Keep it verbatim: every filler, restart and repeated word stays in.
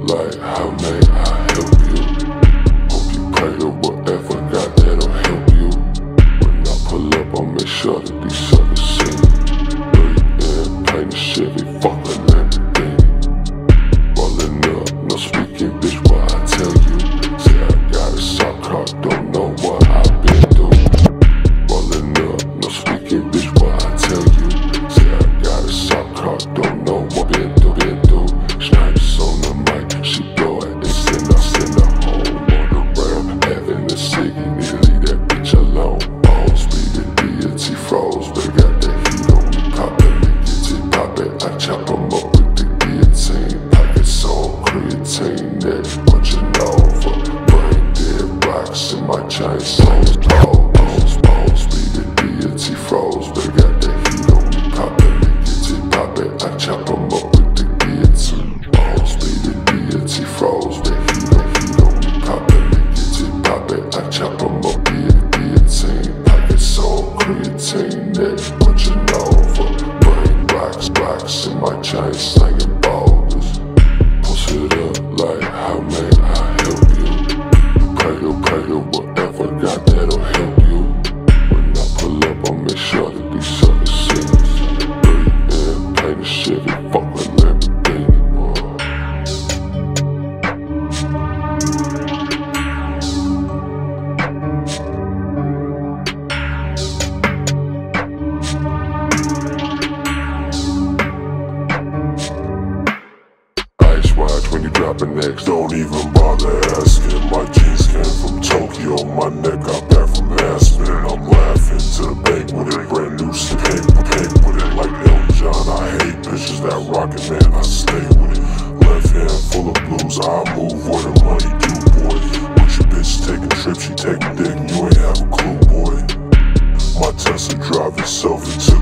like, how may I help you? Hope you pray to whatever God that'll help you. When I pull up, I'll make sure that these suckers see me. Breathe in, paint a Chevy, fuck a Lamborghini. Rollin' up, no speaking, bitch, what I tell you. Say I got a soft car, don't know what I've been through. Rollin' up, no speaking, bitch, what I tell you. Say I got a soft car, don't know what I've been through, been through. Snipes on the mic, she blow it and send her, send her home on the rail. Having a ciggy, need to leave that bitch alone. Balls speeding, D N T froze, but got that heat on me. Pop it, get it, pop it, I chop 'em up with the guillotine. Pockets on creatine, that what you know for. Brain dead rocks in my chain songs. Balls, balls speeding, D N T froze, but got that heat on me. Pop it, get it, pop it, I chop 'em up with the guillotine. Balls speeding, D N T froze, that heat on, heat on me. Pop it, get it, pop it, I chop 'em up with the guillotine. Pockets on creatine, that what you know for. Brain rocks, rocks in my chain slanging boulders. Post it up like, how may I help you? Pray to, pray to whatever God that'll help you. When I pull up, I'll make sure that these suckers see me. Breathe in, paint a Chevy, fuck a Lamborghini. Ice watch when you dropping next, don't even bother asking. My jeans came from Tokyo, my neck got back from Aspen. I'm laughing to the bank with it, brand new slip, pink, pink with it like Elton John. I hate bitches that rockin', man, I stay with it. Left hand full of blues, I move where the money do, boy. With your bitch taking trips, she taking dick, you ain't have a clue, boy. My Tesla drive itself into